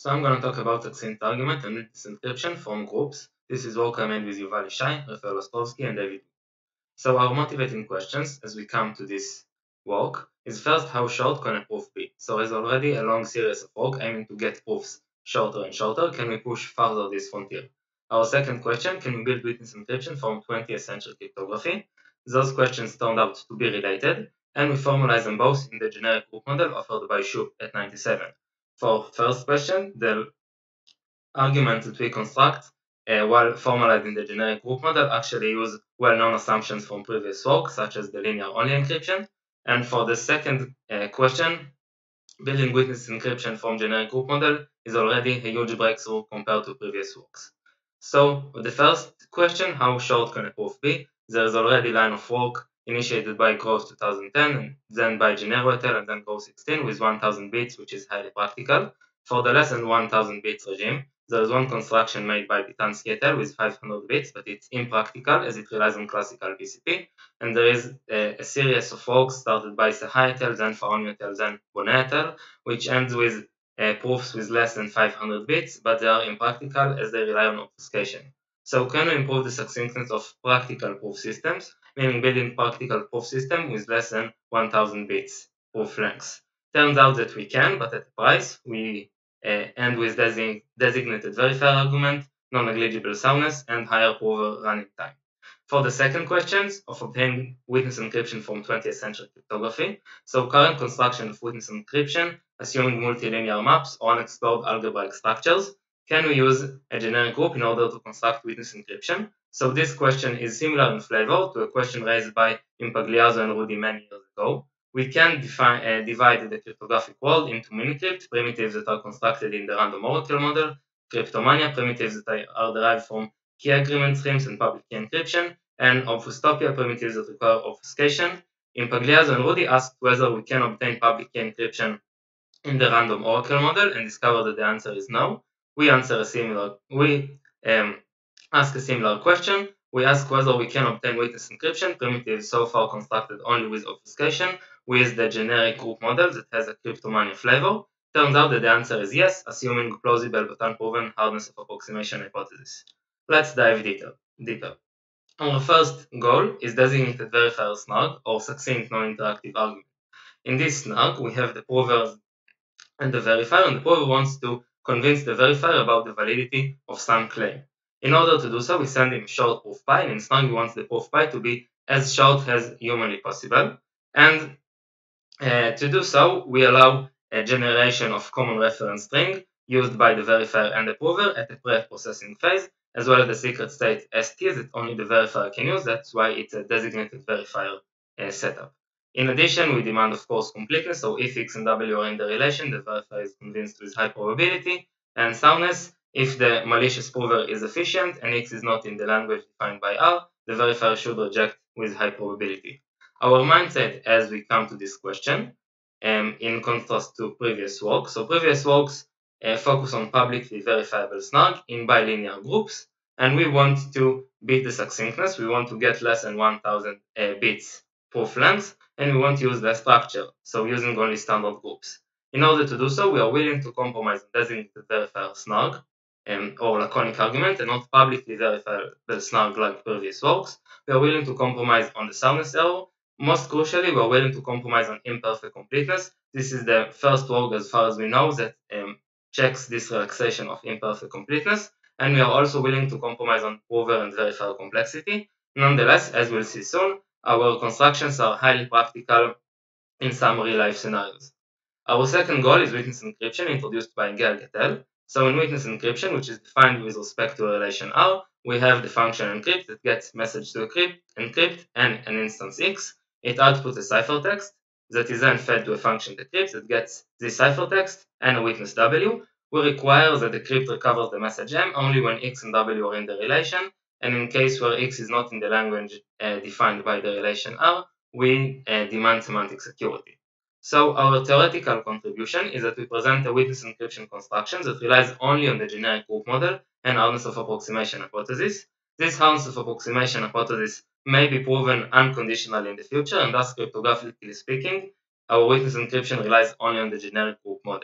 So I'm going to talk about succinct argument and witness encryption from groups. This is work I made with Yuval, Ishai, Rafail, Ostrovsky, and David. So our motivating questions as we come to this work is first, how short can a proof be? So there's already a long series of work aiming to get proofs shorter and shorter. Can we push further this frontier? Our second question, can we build witness encryption from 20th century cryptography? Those questions turned out to be related, and we formalize them both in the generic group model offered by Shu at 97. For first question, the arguments that we construct while formalizing the generic group model actually use well-known assumptions from previous work, such as the linear-only encryption. And for the second question, building witness encryption from generic group model is already a huge breakthrough compared to previous works. So the first question, how short can a proof be? There is already a line of work initiated by Gross 2010, and then by Gennaro et al, and then Gross 16 with 1000 bits, which is highly practical. For the less than 1000 bits regime, there is one construction made by Bitansky et al with 500 bits, but it's impractical as it relies on classical BCP. And there is a series of works started by Sahai et al, then Faraoni et al, then Bonnet et al, which ends with proofs with less than 500 bits, but they are impractical as they rely on obfuscation. So can we improve the succinctness of practical proof systems, meaning building practical proof system with less than 1000 bits proof length? Turns out that we can, but at a price. We end with designated verifier argument, non-negligible soundness, and higher prover running time. For the second questions of obtaining witness encryption from 20th century cryptography, so current construction of witness encryption, assuming multilinear maps or unexplored algebraic structures, can we use a generic group in order to construct witness encryption? So this question is similar in flavor to a question raised by Impagliazzo and Rudy many years ago. We can divide the cryptographic world into minicrypt, primitives that are constructed in the random oracle model, cryptomania, primitives that are derived from key agreement schemes and public key encryption, and obfuscopia, primitives that require obfuscation. Impagliazzo and Rudy asked whether we can obtain public key encryption in the random oracle model and discover that the answer is no. We ask a similar question. We ask whether we can obtain witness encryption, primitives so far constructed only with obfuscation, with the generic group model that has a cryptomania flavor. Turns out that the answer is yes, assuming plausible but unproven hardness of approximation hypothesis. Let's dive deeper. Our first goal is designated verifier snark, or succinct non-interactive argument. In this snark, we have the prover and the verifier, and the prover wants to convince the verifier about the validity of some claim. In order to do so, we send him short proof pi, and in snark we want the proof pi to be as short as humanly possible. And to do so, we allow a generation of common reference string used by the verifier and the prover at the pre-processing phase, as well as the secret state ST that only the verifier can use. That's why it's a designated verifier setup. In addition, we demand, of course, completeness, so if X and W are in the relation, the verifier is convinced with high probability, and soundness. If the malicious prover is efficient and X is not in the language defined by R, the verifier should reject with high probability. Our mindset as we come to this question, in contrast to previous work. So previous works focus on publicly verifiable snark in bilinear groups, and we want to beat the succinctness. We want to get less than 1000 bits proof length, and we want to use less structure, so using only standard groups. In order to do so, we are willing to compromise on designated verifier snark or laconic argument and not publicly verifiable snark like previous works. We are willing to compromise on the soundness error. Most crucially, we are willing to compromise on imperfect completeness. This is the first work, as far as we know, that checks this relaxation of imperfect completeness, and we are also willing to compromise on prover and verifier complexity. Nonetheless, as we'll see soon, our constructions are highly practical in some real-life scenarios. Our second goal is witness encryption, introduced by Gerg et al. So in witness encryption, which is defined with respect to a relation R, we have the function encrypt that gets message to encrypt and an instance X. It outputs a ciphertext that is then fed to a function decrypt that gets this ciphertext and a witness W. We require that decrypt recovers the message M only when X and W are in the relation, and in case where X is not in the language defined by the relation R, we demand semantic security. So our theoretical contribution is that we present a witness encryption construction that relies only on the generic group model and hardness of approximation hypothesis. This hardness of approximation hypothesis may be proven unconditionally in the future, and thus cryptographically speaking, our witness encryption relies only on the generic group model.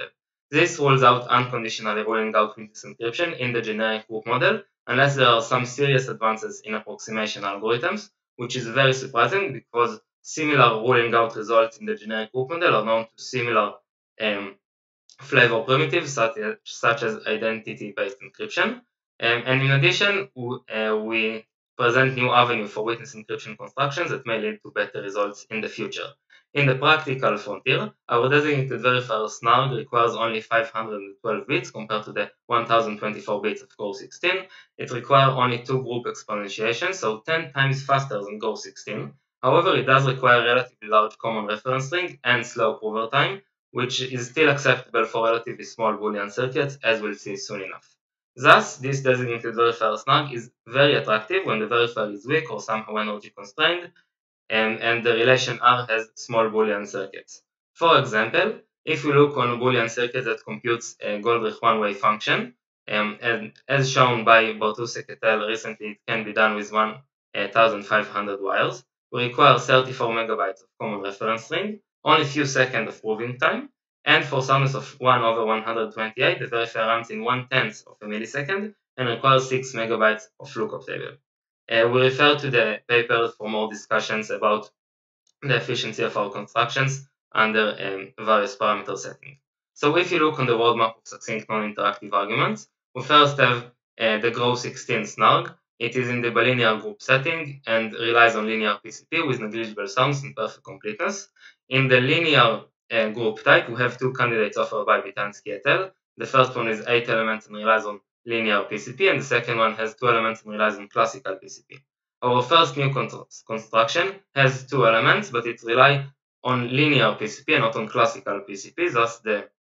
This rules out unconditionally ruling out witness encryption in the generic group model unless there are some serious advances in approximation algorithms, which is very surprising because similar ruling out results in the generic group model are known to similar um, flavor primitives such as identity-based encryption. And in addition, we present new avenue for witness encryption constructions that may lead to better results in the future. In the practical frontier, our designated verifier snark requires only 512 bits compared to the 1024 bits of Go16. It requires only 2 group exponentiations, so 10 times faster than Go16. However, it does require a relatively large common reference string and slow prover time, which is still acceptable for relatively small Boolean circuits, as we'll see soon enough. Thus, this designated verifier snark is very attractive when the verifier is weak or somehow energy constrained, and the relation R has small Boolean circuits. For example, if we look on a Boolean circuit that computes a Goldrich one-way function, and as shown by Barta et al. Recently, it can be done with 1,500 wires. We require 34 megabytes of common reference string, only a few seconds of proving time, and for soundness of 1 over 128, the verifier runs in 1/10 of a millisecond and requires 6 megabytes of lookup table. We refer to the paper for more discussions about the efficiency of our constructions under various parameter settings. So if you look on the roadmap of succinct non-interactive arguments, we first have the Go16 snark. It is in the bilinear group setting and relies on linear PCP with negligible sums and perfect completeness. In the linear group type, we have 2 candidates offered by Bitansky et al. The first one is 8 elements and relies on linear PCP, and the second one has 2 elements and relies on classical PCP. Our first new construction has 2 elements, but it relies on linear PCP and not on classical PCP, thus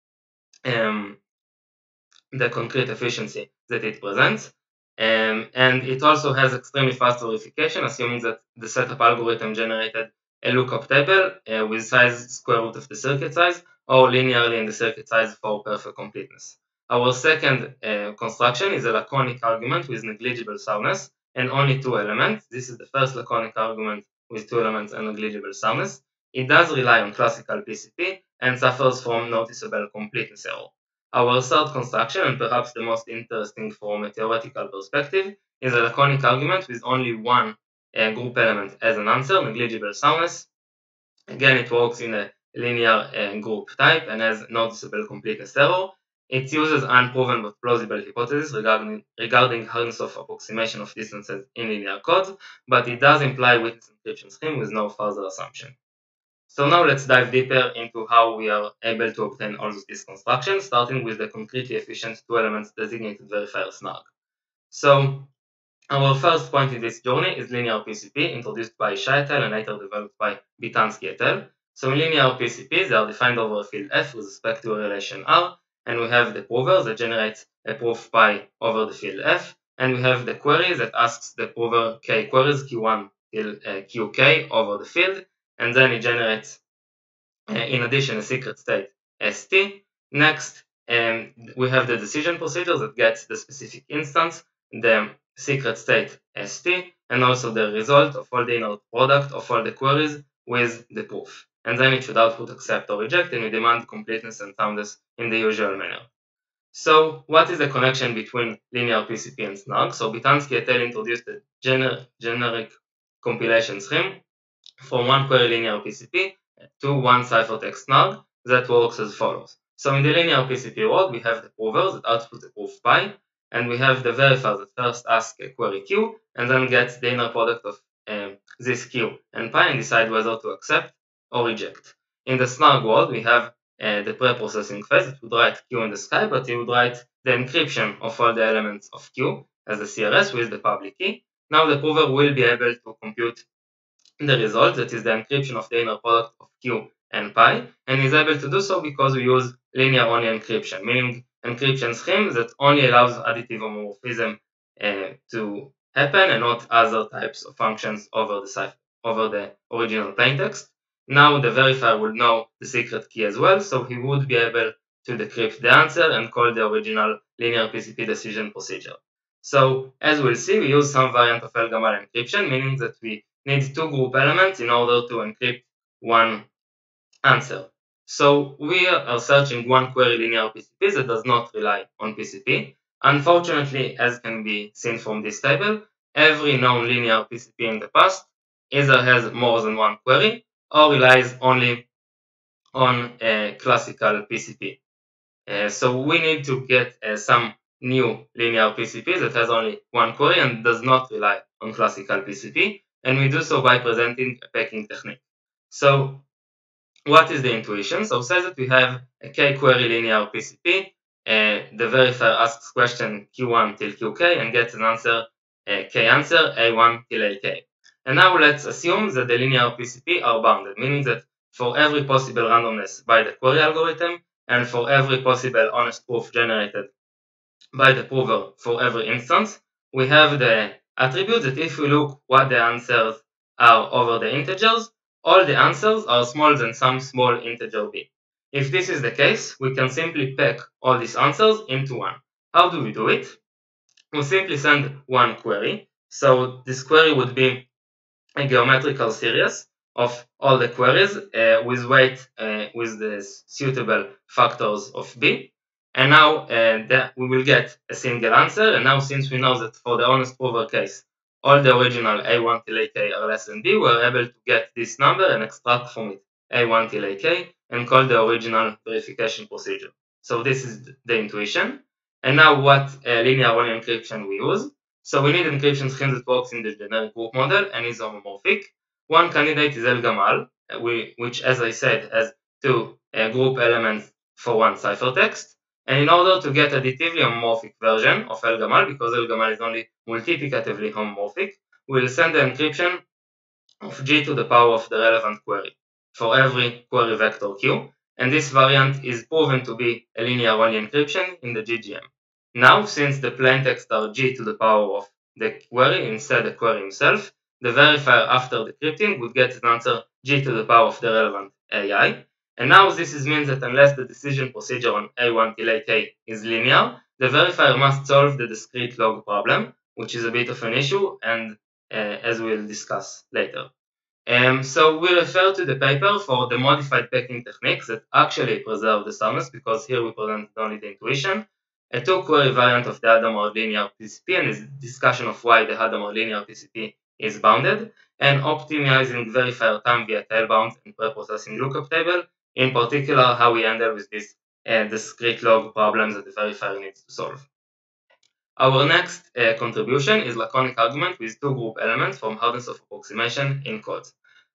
the concrete efficiency that it presents. And it also has extremely fast verification, assuming that the setup algorithm generated a lookup table with size square root of the circuit size, or linearly in the circuit size for perfect completeness. Our second construction is a laconic argument with negligible soundness and only 2 elements. This is the first laconic argument with 2 elements and negligible soundness. It does rely on classical PCP and suffers from noticeable completeness error. Our third construction, and perhaps the most interesting from a theoretical perspective, is a laconic argument with only 1 group element as an answer, negligible soundness. Again, it works in a linear group type and has noticeable completeness error. It uses unproven but plausible hypotheses regarding hardness of approximation of distances in linear codes, but it does imply witness encryption scheme with no further assumption. So now let's dive deeper into how we are able to obtain all of these constructions, starting with the concretely efficient 2 elements designated verifier snark. So our first point in this journey is linear PCP, introduced by Ishai et al. And later developed by Bitansky et al. So in linear PCPs, they are defined over a field F with respect to a relation R, and we have the prover that generates a proof pi over the field F, and we have the query that asks the prover k queries q1 till qk over the field, and then it generates in addition a secret state st. Next, we have the decision procedure that gets the specific instance, the secret state st, and also the result of all the inner product of all the queries with the proof. And then it should output accept or reject, and we demand completeness and soundness in the usual manner. So what is the connection between linear PCP and snark? So Bitansky et al. Introduced a generic compilation scheme from 1 query linear PCP to 1 ciphertext snark that works as follows. So in the linear PCP world, we have the prover that outputs a proof pi, and we have the verifier that first asks a query q and then gets the inner product of this q and pi and decide whether to accept or reject. In the snark world, we have the pre-processing phase that would write q in the sky, but it would write the encryption of all the elements of q as a CRS with the public key. Now the prover will be able to compute the result, that is the encryption of the inner product of q and pi, and is able to do so because we use linear only encryption, meaning encryption scheme that only allows additive homomorphism to happen and not other types of functions over the original plaintext. Now the verifier will know the secret key as well, so he would be able to decrypt the answer and call the original linear PCP decision procedure. So as we'll see, we use some variant of El-Gamal encryption, meaning that we need 2 group elements in order to encrypt 1 answer. So we are searching one query linear PCP that does not rely on PCP. Unfortunately, as can be seen from this table, every known linear PCP in the past either has more than one query or relies only on a classical PCP. So we need to get some new linear PCP that has only one query and does not rely on classical PCP, and we do so by presenting a packing technique. So what is the intuition? So say that we have a k-query linear PCP, the verifier asks question q1 till qk and gets an answer, k answer, a1 till ak. And now let's assume that the linear PCP are bounded, meaning that for every possible randomness by the query algorithm and for every possible honest proof generated by the prover for every instance, we have the attribute that if we look what the answers are over the integers, all the answers are smaller than some small integer b. If this is the case, we can simply pack all these answers into one. How do we do it? We simply send one query. So this query would be a geometrical series of all the queries with weight with the suitable factors of b. And now we will get a single answer. And now since we know that for the honest prover case, all the original a1 till ak are less than b, we're able to get this number and extract from it a1 till ak and call the original verification procedure. So this is the intuition. And now what linear only encryption we use? So we need encryption scheme that works in the generic group model and is homomorphic. One candidate is El-Gamal, which, as I said, has two group elements for one ciphertext. And in order to get additively homomorphic version of El-Gamal, because El-Gamal is only multiplicatively homomorphic, we'll send the encryption of g to the power of the relevant query for every query vector q, and this variant is proven to be a linear-only encryption in the GGM. Now, since the plaintext are g to the power of the query instead the query himself, the verifier after decrypting would get an answer g to the power of the relevant AI. And now this means that unless the decision procedure on A1 till AK is linear, the verifier must solve the discrete log problem, which is a bit of an issue, and as we'll discuss later. So we refer to the paper for the modified packing techniques that actually preserve the soundness, because here we present only the intuition, a two-query variant of the Hadamard linear PCP and a discussion of why the Hadamard linear PCP is bounded, and optimizing verifier time via tailbound and preprocessing lookup table, in particular how we handle with these discrete log problems that the verifier needs to solve. Our next contribution is laconic argument with two group elements from hardness of approximation in code.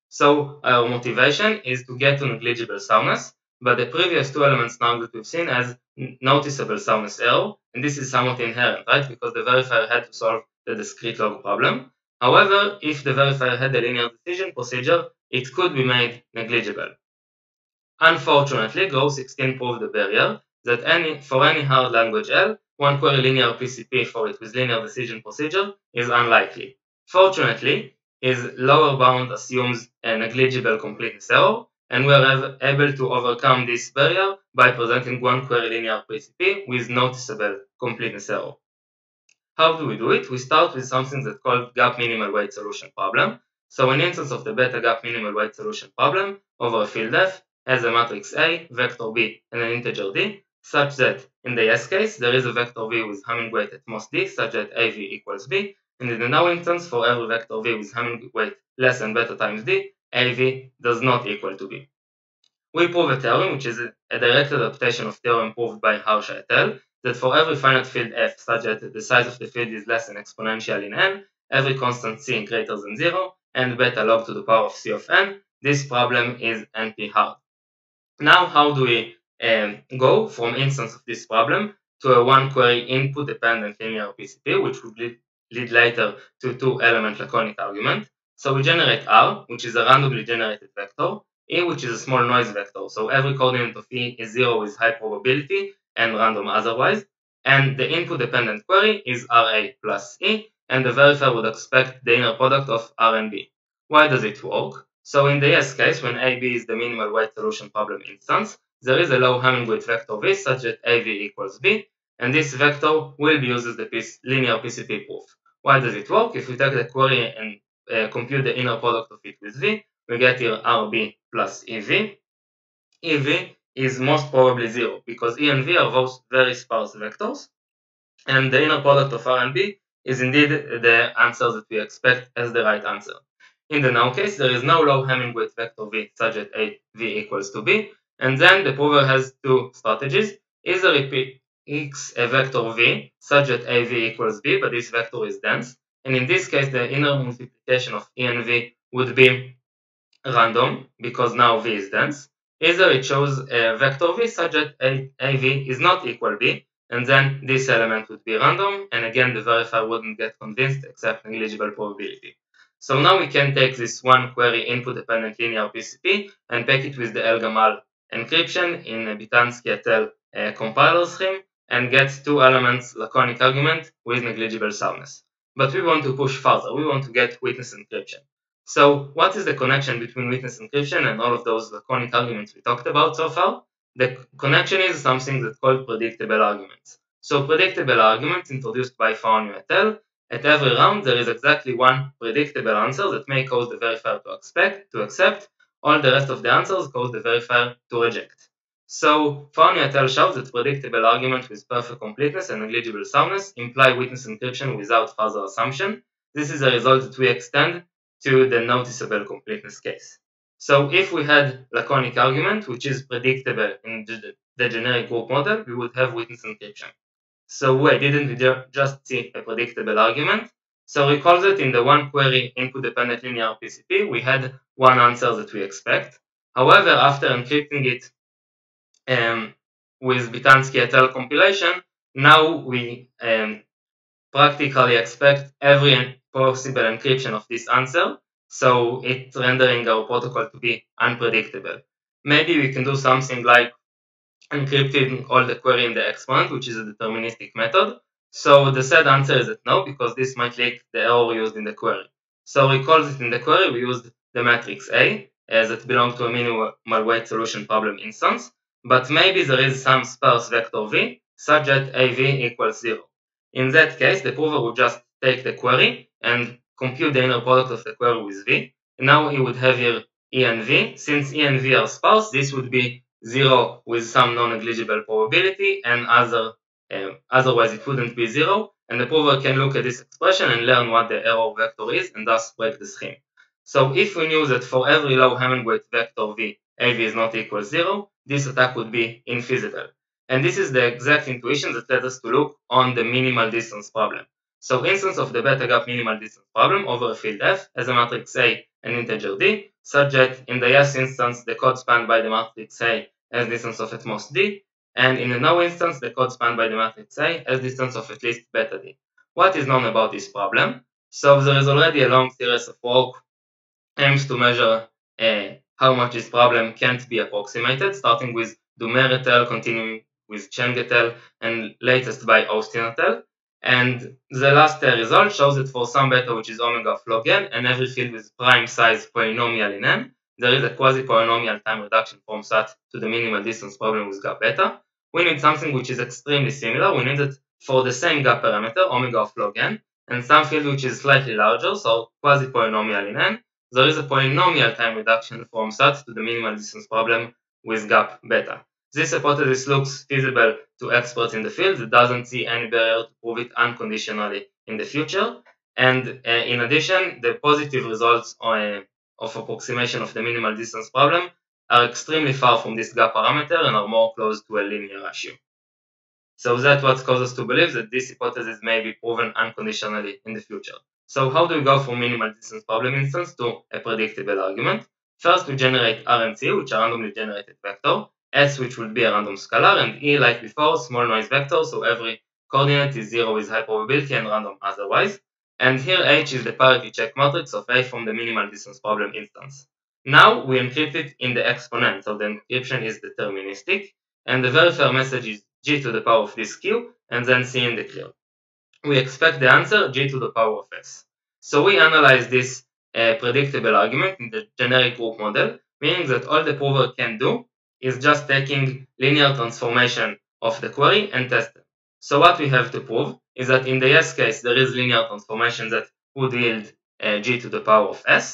So our motivation is to get to negligible soundness, but the previous two elements now that we've seen as noticeable soundness error, and this is somewhat inherent, right? Because the verifier had to solve the discrete log problem. However, if the verifier had a linear decision procedure, it could be made negligible. Unfortunately, Go 16 proved the barrier that for any hard language L, one query linear PCP for it with linear decision procedure is unlikely. Fortunately, his lower bound assumes a negligible completeness error, and we are able to overcome this barrier by presenting one query linear PCP with noticeable completeness error. How do we do it? We start with something that's called gap minimal weight solution problem. So an instance of the beta gap minimal weight solution problem over a field F has a matrix A, vector B, and an integer D, such that in the yes case there is a vector V with Hamming weight at most D, such that AV equals B, and in the no instance for every vector V with Hamming weight less than beta times D, AV does not equal to B. We prove a theorem, which is a direct adaptation of theorem proved by Harsha et al., that for every finite field f such that the size of the field is less than exponential in n, every constant c greater than 0, and beta log to the power of c of n, this problem is NP-hard. Now how do we go from instance of this problem to a one-query input-dependent linear PCP, which would lead later to two-element laconic argument? So we generate R, which is a randomly generated vector, E, which is a small noise vector, so every coordinate of E is 0 with high probability and random otherwise, and the input-dependent query is RA plus E, and the verifier would expect the inner product of R and B. Why does it work? So in the yes case, when AB is the minimal weight solution problem instance, there is a low Hamming weight vector V such that AV equals B, and this vector will be used as the linear PCP proof. Why does it work? If we take the query and compute the inner product of it with V, we get here RB plus EV, EV is most probably 0 because E and V are both very sparse vectors, and the inner product of R and B is indeed the answer that we expect as the right answer. In the now case, there is no low Hamming weight vector V such that AV equals to B, and then the prover has two strategies. Either it picks a vector V such that AV equals B, but this vector is dense, and in this case the inner multiplication of E and V would be random because now V is dense. Either it shows a vector V such that AV is not equal B, and then this element would be random, and again the verifier wouldn't get convinced except negligible probability. So now we can take this one query input dependent linear PCP and pack it with the El-Gamal encryption in a Bitansky et al. Compiler scheme and get two elements laconic argument with negligible soundness. But we want to push further, we want to get witness encryption. So what is the connection between witness encryption and all of those laconic arguments we talked about so far? The connection is something that's called predictable arguments. So predictable arguments introduced by Faonio et al. At every round there is exactly one predictable answer that may cause the verifier to accept, all the rest of the answers cause the verifier to reject. So Faonio et al. Shows that predictable arguments with perfect completeness and negligible soundness imply witness encryption without further assumption. This is a result that we extend to the noticeable completeness case. So if we had laconic argument, which is predictable in the generic group model, we would have witness encryption. So why didn't we just see a predictable argument? So recall that in the one query input dependent linear PCP, we had one answer that we expect. However, after encrypting it with Bitansky et al. Compilation, now we practically expect every possible encryption of this answer, so it's rendering our protocol to be unpredictable. Maybe we can do something like encrypting all the query in the exponent, which is a deterministic method. So the said answer is that no, because this might leak the error used in the query. So recall that in the query we used the matrix A that belongs to a minimal weight solution problem instance, but maybe there is some sparse vector V such that AV equals 0. In that case, the prover would just take the query and compute the inner product of the query with V. And now he would have here E and V. Since E and V are sparse, this would be 0 with some non-negligible probability, and otherwise it wouldn't be 0. And the prover can look at this expression and learn what the error vector is and thus break the scheme. So if we knew that for every low Hamming weight vector V, AV is not equal 0, this attack would be infeasible. And this is the exact intuition that led us to look on the minimal distance problem. So instance of the beta gap minimal distance problem over a field F as a matrix A and integer D, such that in the yes instance the code spanned by the matrix A has distance of at most D, and in the no instance the code spanned by the matrix A has distance of at least beta D. What is known about this problem? So there is already a long series of work aims to measure how much this problem can't be approximated, starting with Dumer et al., continuing with Cheng et al., and latest by Austin et al. And the last result shows that for some beta which is omega of log n and every field with prime size polynomial in n, there is a quasi-polynomial time reduction from SAT to the minimal distance problem with gap beta. We need something which is extremely similar. We need it for the same gap parameter, omega of log n, and some field which is slightly larger, so quasi-polynomial in n. There is a polynomial time reduction from SAT to the minimal distance problem with gap beta. This hypothesis looks feasible to experts in the field. It doesn't see any barrier to prove it unconditionally in the future. And in addition, the positive results of approximation of the minimal distance problem are extremely far from this gap parameter and are more close to a linear ratio. So that's what causes us to believe that this hypothesis may be proven unconditionally in the future. So how do we go from minimal distance problem instance to a predictable argument? First, we generate R and C, which are randomly generated vector, S, which will be a random scalar, and E, like before, small noise vector, so every coordinate is 0 with high probability and random otherwise. And here H is the parity check matrix of A from the minimal distance problem instance. Now we encrypt it in the exponent, so the encryption is deterministic, and the verifier message is G to the power of this Q, and then C in the clear. We expect the answer G to the power of S. So we analyze this predictable argument in the generic group model, meaning that all the prover can do is just taking linear transformation of the query and test them. So what we have to prove is that in the yes case there is linear transformation that would yield G to the power of S,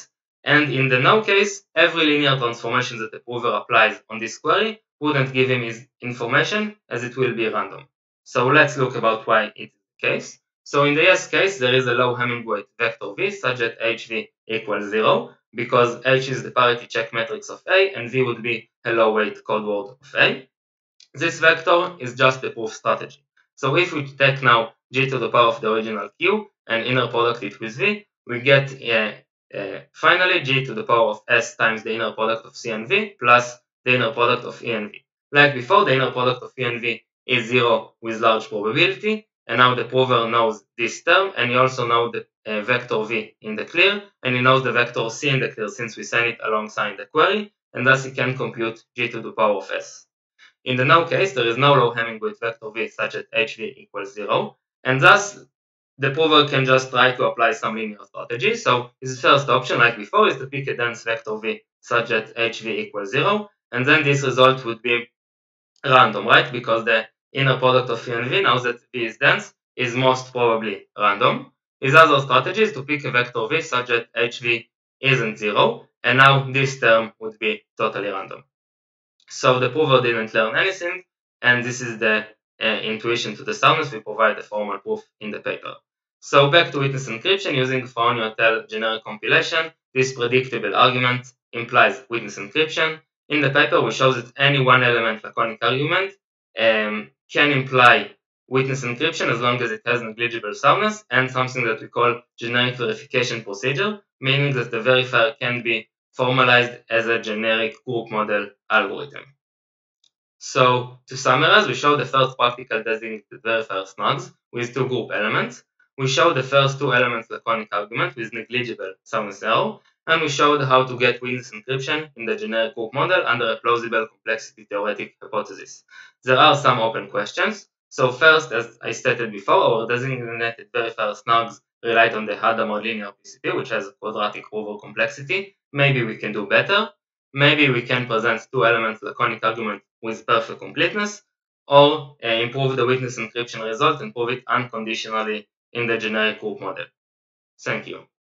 And in the no case, every linear transformation that the prover applies on this query wouldn't give him his information, as it will be random. So let's look about why it is the case. So in the yes case, there is a low Hamming weight vector v such that hv equals 0, because h is the parity check matrix of A and v would be a low weight code word of A. This vector is just the proof strategy. So if we take now g to the power of the original q and inner product it with v, we get finally g to the power of s times the inner product of c and v plus the inner product of e and v. Like before, the inner product of e and v is 0 with large probability, and now the prover knows this term, and he also knows the vector v in the clear, and he knows the vector c in the clear since we send it alongside the query, and thus he can compute g to the power of s. In the no case, there is no low Hamming weight vector v such that hv equals 0, and thus the prover can just try to apply some linear strategy. So his first option, like before, is to pick a dense vector v such that hv equals 0, and then this result would be random, right? Because the inner product of v and v, now that v is dense, is most probably random. His other strategy is to pick a vector v such that hv isn't 0, and now this term would be totally random. So the prover didn't learn anything, and this is the intuition to the soundness. We provide the formal proof in the paper. So back to witness encryption using Faraoni-Hotel generic compilation. This predictable argument implies witness encryption. In the paper, we show that any one-element laconic argument can imply witness encryption as long as it has negligible soundness and something that we call generic verification procedure, meaning that the verifier can be formalized as a generic group model algorithm. So to summarize, we show the first practical designated verifier snugs with two group elements. We show the first two elements laconic argument with negligible soundness error, and we showed how to get witness encryption in the generic group model under a plausible complexity theoretic hypothesis. There are some open questions. So first, as I stated before, our designated verifier snugs relied on the Hadamard linear PCP, which has a quadratic prover complexity. Maybe we can do better. Maybe we can present two elements laconic argument with perfect completeness, or improve the witness encryption result and prove it unconditionally in the generic group model. Thank you.